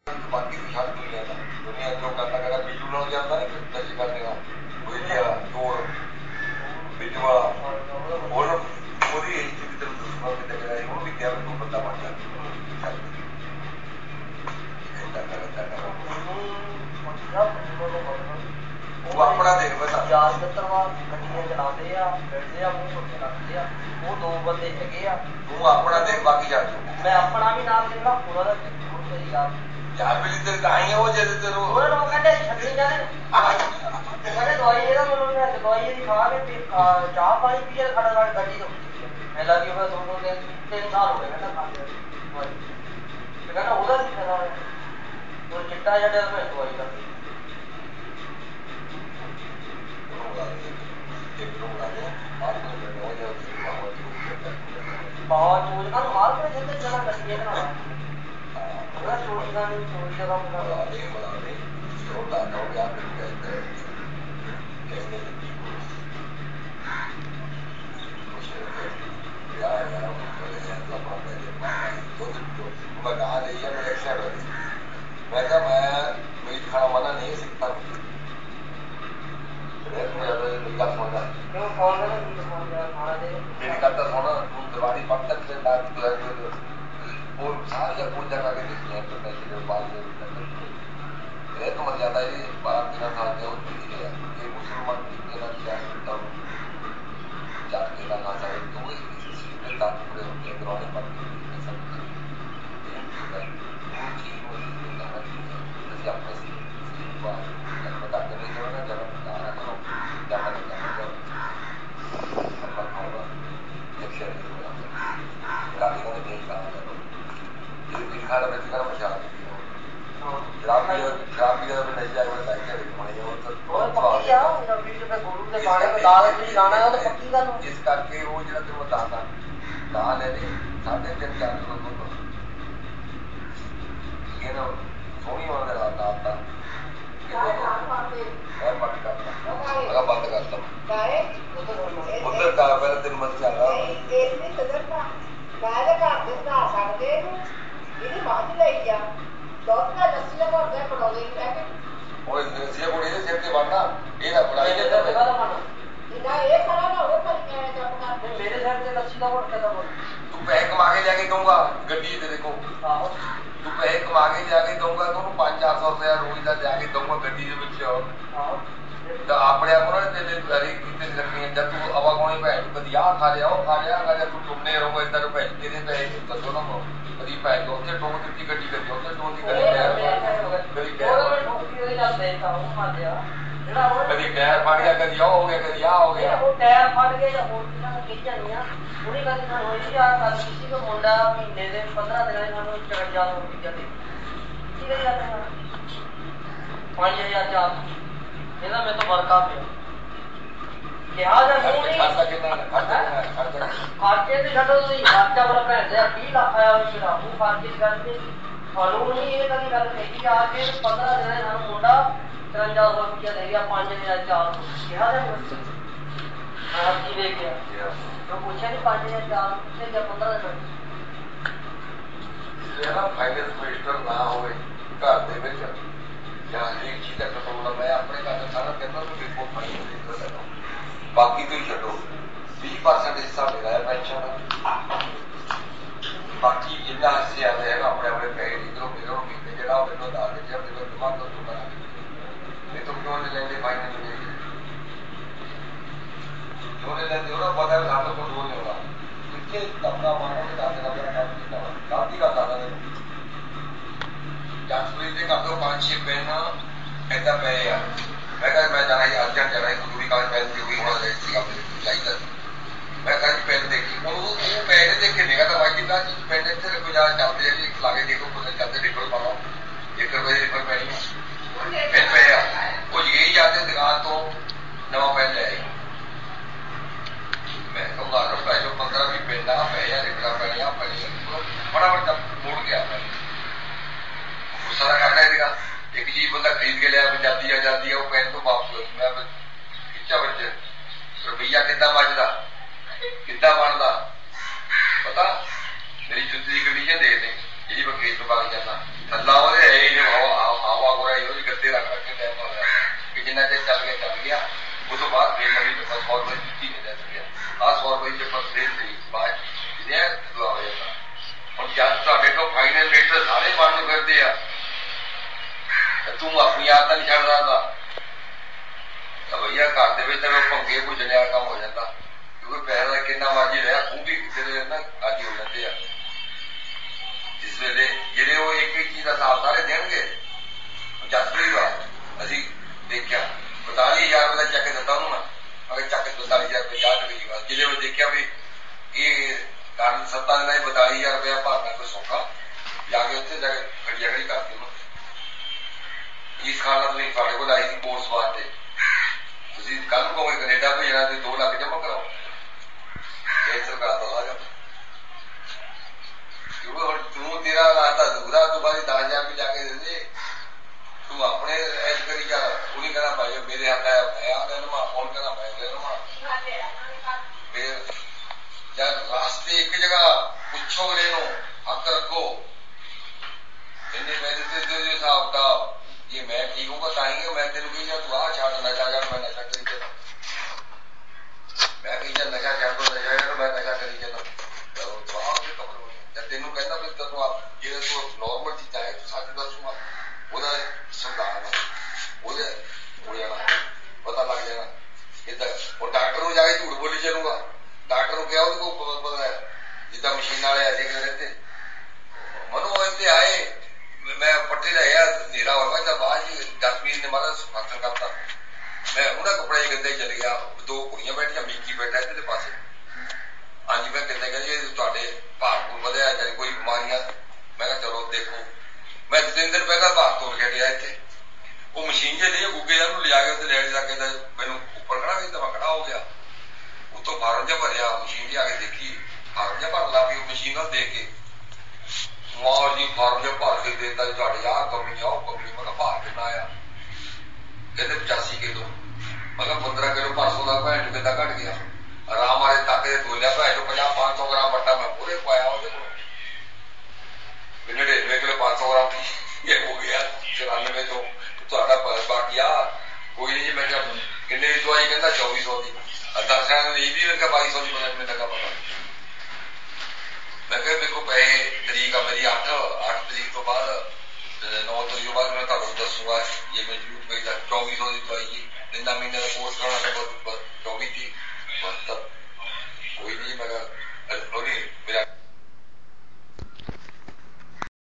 ਬਾਕੀ ਵੀ ਛੱਡ ਦੁਨੀਆ ਦਾ ਦੁਨੀਆ ਜੋ ਕਰਦਾ ਕਹਿੰਦਾ ਬਿੱਜੂ ਨਾਲ ਜਾਂਦਾ ਨਹੀਂ ਦਰਜ ਕਰਨੇ ਦਾ ਵਧੀਆ ਚੋਰ ਬਿੱਜੂ ਵਾਲਾ ਉਹਦੀ ਇਹ ਚੀਜ਼ ਤੇ ਦੁਸ਼ਮਣ ਕਿਤੇ ਗਿਆ ਉਹਨੂੰ ਵੀ ਕਿਹਾ ਤੂੰ ਬੰਦਾ ਬਣ ਜਾ ਉਹ ਆਪਣਾ ਦੇਖ ਪਹਿਲਾਂ ਯਾਰ ਮਿੱਤਰਵਾ ਗੱਡੀਆਂ ਚਲਾਉਂਦੇ ਆ ਫਿਰਦੇ ਆ ਮੂੰਹ ਉੱਤੇ ਰੱਖਦੇ ਆ ਉਹ ਦੋ ਬੰਦੇ ਹੈਗੇ ਆ ਤੂੰ ਆਪਣਾ ਦੇਖ ਬਾਕੀ ਜਾ ਮੈਂ ਆਪਣਾ ਵੀ ਨਾਮ ਦੇਖਣਾ ਪੂਰਾ ਦਾ ਮੇਰੀ ਯਾਰ ਯਾਰ ਮਿਲੀ ਤੇ ਤਾਂ ਹੀ ਉਹ ਜਦ ਤੈਨੂੰ ਉਹਨਾਂ ਨੂੰ ਕਹਿੰਦੇ ਛੱਡੀ ਜਾਂਦੇ ਕਹਿੰਦੇ ਦਵਾਈ ਇਹਦਾ ਮੈਨੂੰ ਦਵਾਈ ਇਹਦੀ ਖਾ ਕੇ ਚਾਹ ਪਾਣੀ ਪੀਏ ਖੜਾ ਨਾਲ ਗੱਡੀ ਤੋਂ ਮੈਂ ਲੱਗੀ ਹੋਇਆ ਦੋ ਤਿੰਨ ਸਾਲ ਹੋ ਗਏ ਕਹਿੰਦਾ ਖਾਂਦੇ ਦਵਾਈ ਤੇ ਕਹਿੰਦਾ ਉਹਦਾ ਵੀ ਫਾਇਦਾ ਹੋਇਆ ਉਹ ਚਿੱਟਾ ਜਿਹੜਾ ਮੈਂ ਦਵਾਈ ਦਾ ਬਹੁਤ ਚੋਜ ਨੂੰ ਮਾਰ ਕੇ ਜਿੰਦੇ ਜਣਾ ਗੱਡੀਆਂ ਬਣਾਉਣਾ ਉਹਦਾ ਚੋਰੀ ਦਾ ਨਹੀਂ ਚੋਰੀ ਦਾ ਕੰਮ ਕਰਦਾ मैं कहा मैं मीट खाना मना नहीं सीखता मेरी करता सोना दिवाली पक तक से और सारी पूजा करके देखी है तो पैसे बाल तो मर जाता है 12-13 साल के और ये मुसलमान क्या तब जाके लाना चाहिए तो इसलिए पूरे होते हैं ग्रहण पड़ते इस करके वो जो तुम बताता दाल है 3.5-4 किलो ये ना सोनी वाला रात आता मैं बंद करता बंद करता उधर का पहले दिन मत चल रहा मेरे घर से लस्सी का वोट कैसा बोल तू पैसे कमा के जाके दूंगा गड्डी तेरे को तू पैसे कमा के जाके दूंगा तो 500-400 रुपया रोज का जाके दूंगा गड्डी ਦੇ ਵਿੱਚ ਤਾਂ ਆਪਣੇ ਆਪ ਨੂੰ ਤੇਰੇ ਘਰੇ ਕਿਤੇ ਰੱਖਣੀ ਜਦ ਤੂੰ ਆਵਾਗੋਣੀ ਭੈਣ ਕਦੀ ਆਹ ਖਾ ਲਿਆ ਉਹ ਖਾ ਲਿਆ ਅਗਰ ਤੂੰ ਟੁੰਨੇ ਰਹੋਗਾ ਇਦਾਂ ਨੂੰ ਭੈਣ ਤੇਰੇ ਪੈਸੇ ਕੱਢੋ ਨਾ ਕਦੀ ਭੈਣ ਉੱਥੇ ਟੋਨ ਦਿੱਤੀ ਗੱਡੀ ਕਦੀ ਉੱਥੇ ਟੋਨ ਦੀ ਗੱਡੀ ਕਦੀ ਟਾਇਰ ਫਟ ਗਿਆ ਕਦੀ ਉਹ ਹੋ ਗਿਆ ਕਦੀ ਆਹ ਹੋ ਗਿਆ ਉਹ ਟਾਇਰ ਫਟ ਗਿਆ ਜਾਂ ਹੋਰ ਕਿਨਾਂ ਨੂੰ ਕਿਹ ਜਾਂਦੀਆਂ ਉਹਨੇ ਕਦੀ ਸਾਨੂੰ ਹੋਈ ਆ ਕੱਲ ਕਿਸੇ ਦਾ ਮੁੰਡਾ ਮਹੀਨੇ ਦੇ 15 ਦਿਨਾਂ ਸਾਨੂੰ 54 ਰੁਪਏ ਦੇ ਕੀ ਕਰੀ ਜਾਂਦਾ 5000 ਚਾਰ ਇਹਦਾ ਮੈਂ ਤਾਂ ਵਰਕਾ ਪਿਆ ਕਿਹਾ ਜਾਂ ਨਹੀਂ ਖਰਚੇ ਤੇ ਛੱਡੋ ਤੁਸੀਂ ਖਰਚਾ ਬੜਾ ਭੈਣਦੇ ਆ 20 ਲੱਖ ਆਇਆ ਉਹ ਸ਼ਰਾਬੂ ਖਰਚੇ ਦੀ ਗੱਲ ਤੇ ਤੁਹਾਨੂੰ ਨਹੀਂ ਇਹ ਕਦੀ ਗੱਲ ਕਹੀ ਆ ਕੇ 15 ਦਿਨਾਂ ਸਾਨੂੰ ਮੁੰਡਾ 5300 ਰੁਪਇਆ ਦੇ ਗਿਆ 5000 ਚਾਰ ਕਿਹਾ ਜਾਂ ਆਪ ਕੀ ਵੇਖ ਗਿਆ ਜੋ ਪੁੱਛਿਆ ਨਹੀਂ 5000 ਚਾਰ ਤੇ ਜਾਂ 15 ਦਿਨ ਇਹ ਨਾ ਫਾਈਨੈਂਸ ਮਿਨਿਸਟਰ ਨਾ ਹੋਵੇ ਘਰ ਦੇ ਵਿੱਚ ਜਾਂ ਹਰੇਕ ਚੀਜ਼ ਦਾ ਕੰਟਰੋਲ ਮੈਂ ਆਪਣੇ ਘਰ ਦਾ ਸਾਰਾ ਕਹਿੰਦਾ ਕਿ ਦੇਖੋ ਫਾਈਨੈਂਸ ਮਿਨਿਸਟਰ ਬਾਕੀ ਤੁਸੀਂ ਛੱਡੋ 20% ਹਿੱਸਾ ਮੇਰਾ ਹੈ ਪੈਨਸ਼ਨ ਦਾ ਬਾਕੀ ਜਿੰਨਾ ਹਿੱਸੇ ਆਉਂਦੇ ਹੈਗਾ ਆਪਣੇ ਆਪਣੇ ਪੈਸੇ ਇਧਰੋਂ ਮੇਰੋਂ ਮਹੀਨੇ ਜਿਹੜਾ ਉਹ ਮੈਨੂੰ ਦੱਸ ਦੇ ਜੇ ਮੇਰੇ ਦਿਮਾਗ ਤੋਂ ਬਣਾ ਇਹ ਤਾਂ ਕਿਉਂ ਨਹੀਂ ਲੈਂਦੇ ਫਾਈਨੈਂਸ ਦੇ ਜੋ ਨਹੀਂ ਲੈਂਦੇ ਉਹਨਾਂ ਪਤਾ ਹੈ ਸਾਡੇ ਕੋਲ ਰੋਲ ਨਹੀਂ ਹੋਣਾ ਕਿੱਥੇ ਤਬਲਾ ਮਾਰੋਗੇ ਤਾਂ ਦਾ ਮੇਰਾ ਕੰਮ ਕੀਤਾ ਕਾਫੀ ਦਾ ਦਾਦਾ ਨੇ ਜਾਂ ਸੂਰੀ ਦੇ ਕਾਫੀ 5-6 ਪੈਨ ਐਦਾਂ ਪਏ ਆ मैं कहा मैं जाना ही अर्जेंट जाना है जरूरी काम पहले भी हुई होना चाहिए मैं कहा पहले देखी वो पहले देख के नहीं तो बाकी का पहले से कोई ज्यादा चलते हैं लागे देखो कुछ चलते रिकॉर्ड पाओ 1 रुपए रिकॉर्ड पैनी पेन पे वो यही जाते दुकान तो नवा पेन ले आई मैं कहूँगा रुपए जो 15-20 पेन ना पे या रिकॉर्ड पैनी फटाफट जब मोड़ गया गुस्सा करना है एक चीज बंदा खरीद के लिया आजादी है वो पेन तो वापस हो मैं खिंचा बच्चे रुपया कितना बचता कितना बनता पता मेरी जुत्ती की कंडीशन देख ले जी मैं खेत भाग जाना थला वो है ही ਘਰ ਦੇ ਨਵੀਂ 100 ਰੁਪਏ ਦਿੱਤੀ ਨਹੀਂ ਲੈ ਸਕਿਆ ਆਹ 100 ਰੁਪਏ ਜੇ ਪਰਸੇਲ ਦੀ ਬਾਅਦ ਜਿਹਨੇ ਦੁਆ ਹੋ ਜਾਂਦਾ ਹੁਣ ਜਦ ਤੁਹਾਡੇ ਕੋਲ ਫਾਈਨਲ ਰੇਟਰ ਸਾਰੇ ਬੰਦ ਫਿਰਦੇ ਆ ਤੂੰ ਆਪਣੀ ਆਦਤ ਨਹੀਂ ਛੱਡਦਾ ਤਾਂ ਭਈਆ ਘਰ ਦੇ ਵਿੱਚ ਤਾਂ ਭੰਗੇ ਭੁਜਣੇ ਵਾਲਾ ਕੰਮ ਹੋ ਜਾਂਦਾ ਕਿਉਂਕਿ ਪੈਸੇ ਦਾ ਕਿੰਨਾ ਮਰਜ਼ੀ ਰਿਹਾ ਖੂਹ ਵੀ ਕਿਸੇ ਦੇ ਨਾ ਅੱਜ ਹੋ ਜਾਂਦੇ ਆ ਜਿਸ ਵੇਲੇ ਜਿਹੜੇ ਉਹ ਇੱਕ ਇੱਕ ਚੀਜ਼ ਦਾ ਹਿਸਾਬ ਸਾਰੇ ਦੇਣਗੇ ਜਸਪ੍ਰੀਤ ਦਾ ਅਸੀਂ ਦੇਖਿਆ 42,000 ਰੁਪਏ ਦਾ ਚੈੱਕ ਦਿੱਤਾ ਉਹਨੂੰ ਮੈਂ ਅਗਰ ਚੱਕ 42,000 ਰੁਪਏ ਜਾ ਕੇ ਗਈ ਬਸ ਜਿਹਦੇ ਵਿੱਚ ਦੇਖਿਆ ਵੀ ਇਹ ਕਾਰਨ ਸੱਤਾ ਦੇ ਨਾਲ 42,000 ਰੁਪਇਆ ਭਰਨਾ ਕੋਈ ਸੌਖਾ ਜਾ ਕੇ ਉੱਥੇ ਜਾ ਕੇ ਗੱਡੀ ਅਗੜੀ ਕਰਤੀ ਉਹਨੂੰ ਇਸ ਖਾਲਤ ਲਈ ਸਾਡੇ ਕੋਲ ਆਈ ਸੀ ਕੋਰਸ ਵਾਸਤੇ ਤੁਸੀਂ ਕੱਲ ਨੂੰ ਕਹੋਗੇ ਕੈਨੇਡਾ ਭੇਜਣਾ ਤੁਸੀਂ 2 ਲੱਖ ਜਮ੍ਹਾਂ ਕਰਾਓ ਇਹ ਸਰਕਾਰ ਦਾ ਸਾਰਾ ਕਿਉਂਕਿ ਹੁਣ ਤੂੰ ਤੇਰਾ ਰਾਤਾ ਦੂਰਾ ਤੋਂ ਬਾਅਦ 10,000 ਰੁਪਏ ਜਾ ਕੇ ਦੇ ਦੇ ਤੂੰ ਆਪਣੇ ਐਸ ਕਰੀ ਜਾ ਉਹ ਨਹੀਂ ਕਹਿਣਾ ਭਾਈ ਮੇਰੇ ਹੱਥ ਆਇਆ ਮੈਂ ਆ ਦੇ ਨਮਾ ਫੋਨ ਕਰਨਾ ਮੈਂ ਦੇ ਨਮਾ ਫਿਰ ਜਦ ਰਾਸਤੇ ਇੱਕ ਜਗ੍ਹਾ ਪੁੱਛੋ ਗਰੇ ਨੂੰ ਹੱਕ ਰੱਖੋ ਇੰਨੇ ਪੈਸੇ ਤੇ ਦੇ ਹਿਸਾਬ ਦਾ ਜੇ ਮੈਂ ਠੀਕ ਹੋਊਗਾ ਤਾਂ ਹੀ ਮੈਂ ਤੈਨੂੰ ਕਹੀ ਜਾ ਤੂੰ ਆਹ ਛੱਡ ਨਸ਼ਾ ਕਰ ਮੈਂ ਨਸ਼ਾ ਕਰੀ ਚੱਲਾਂ ਮੈਂ ਕਹੀ ਜਾ ਨਸ਼ਾ ਛੱਡ ਦੋ ਨਸ਼ਾ ਕਰ ਮੈਂ ਨਸ਼ਾ ਕਰੀ ਚੱਲਾਂ ਜਦ ਤੈਨੂੰ ਕਹਿੰਦਾ ਵੀ ਤੈਨੂੰ ਜਿਹੜਾ ਤੂੰ ਨੋਰਮਲ ਚੀਜ਼ਾਂ ਹੈ ਤੂੰ ਸੱਚ ਦੱਸੂਗਾ ਉਹਦਾ ਸੰਭਾਲ ਉਹਦੇ ਹੋ ਜਾਣਾ ਪਤਾ ਲੱਗ ਜਾਣਾ ਏਦਾਂ ਉਹ ਡਾਕਟਰ ਨੂੰ ਜਾ ਕੇ ਝੂਠ ਬੋਲੀ ਚੱਲੂਗਾ ਡਾਕਟਰ ਨੂੰ ਕਿਹਾ ਉਹਦੇ ਕੋਲ ਪਤਾ ਹੈ ਜਿੱਦਾਂ ਮਸ਼ੀਨਾਂ ਵਾਲੇ ਐਸੇ ਕਰ ਰਹੇ ਮਨੋ ਇੱਥੇ ਆਏ ਮੈਂ ਪੱਠੇ ਦਾ ਹਨੇਰਾ ਹੋ ਗਿਆ ਬਾਅਦ ਜੀ 10-20 ਨੇ ਮਾਰਾ ਫੰਕਸ਼ਨ ਕਰਤਾ ਮੈਂ ਉਹਨਾਂ ਕੱਪੜੇ ਗੰਦੇ ਚੱਲ ਗਿਆ 2 ਕੁੜੀਆਂ ਬੈਠੀਆਂ ਮੀਕੀ ਬੈਠਾ ਇਹਦੇ ਪਾਸੇ ਹਾਂਜੀ ਮੈਂ ਕਿੰਨੇ ਕਹਿੰਦੇ ਤੁਹਾਡੇ ਭਾਰ ਵਧਿਆ ਜਾਂ ਕੋਈ ਬਿਮਾਰੀਆਂ ਮੈਂ ਕਿਹਾ ਚਲੋ ਦੇਖੋ ਮੈਂ 3 ਦਿਨ ਪਹਿਲਾਂ ਭਾਰ ਤੋੜ ਕੇ ਗਿਆ ਇੱਥੇ ਉਹ ਮਸ਼ੀਨ ਜੇ ਲਈ ਗੁੱਗੇ ਦਾ ਨੂੰ ਲਿਜਾ ਕੇ ਉੱਥੇ ਲੈਣ ਜਾ ਕੇ ਮੈਨੂੰ ਉੱਪਰ ਖੜਾ ਵੀ ਤਾਂ ਮੈਂ ਖੜਾ ਹੋ ਗਿਆ ਉੱਤੋਂ ਫਾਰਮ ਜਿਹਾ ਭਰਿਆ ਮਸ਼ੀਨ ਜੀ ਆ ਕੇ ਦੇਖੀ ਫਾਰਮ ਜਿਹਾ ਭਰਨ ਲੱਗ ਪਈ ਉਹ ਮਸ਼ੀਨ ਨਾਲ ਦੇਖ ਕੇ ਮਾਂ ਜੀ ਫਾਰਮ ਜਿਹਾ ਭਰ ਕੇ ਦੇਤਾ ਜੀ ਤੁਹਾਡੇ ਆਹ ਕਮੀ ਆ ਉਹ ਕਮੀ ਮੈਂ ਕਿਹਾ ਭਾਰ ਕਿੰਨਾ ਆਇਆ ਕਹਿੰਦੇ 85 ਕਿਲੋ ਮੈਂ ਕਿਹਾ 15 ਕਿਲੋ 500 ਦਾ ਭੈਣ ਕਿੱਦਾਂ ਘਟ ਗਿਆ ਆਰਾਮ ਵਾਲੇ ਤਾਕੇ ਦੇ ਤੋਲਿਆ ਭੈਣ ਨੂੰ 50-500 ਗ੍ਰਾਮ ਵੱਟਾ ਮੈਂ ਪੂਰੇ ਪਾਇਆ ਉਹਦੇ ਕੋਲ ਕਿੰਨੇ 1.5 ਕਿਲੋ 500 ਗ੍ਰਾਮ ਇਹ ਹੋ ਗਿਆ 94 ਤੋਂ ਤੁਹਾਡਾ ਬਾਕੀ ਆ ਕੋਈ ਨਹੀਂ ਜੀ ਮੈਂ ਕਿਹਾ ਕਿੰਨੇ ਦੀ ਦਵਾਈ ਕਹਿੰਦਾ 2400 ਦੀ ਦਰਸ਼ਨਾਂ ਨੇ ਇਹ ਵੀ ਮੈਂ ਕਿਹਾ 2200 ਦੀ ਮੈਨੂੰ ਲੱਗਾ ਪਤਾ ਮੈਂ ਕਿਹਾ ਦੇਖੋ ਪੈਸੇ ਤਰੀਕ ਆ ਮੇਰੀ 8 ਤਰੀਕ ਤੋਂ ਬਾਅਦ 9 ਤਰੀਕ ਤੋਂ ਬਾਅਦ ਮੈਂ ਤੁਹਾਨੂੰ ਦੱਸੂਗਾ ਜੇ ਮੈਂ ਜ਼ਰੂਰ ਪਈ ਤਾਂ 2400 ਦੀ ਦਵਾਈ ਜੀ 3 ਮਹੀਨੇ ਦਾ ਕੋਰਸ ਕਰਾਉਣਾ 24 ਦੀ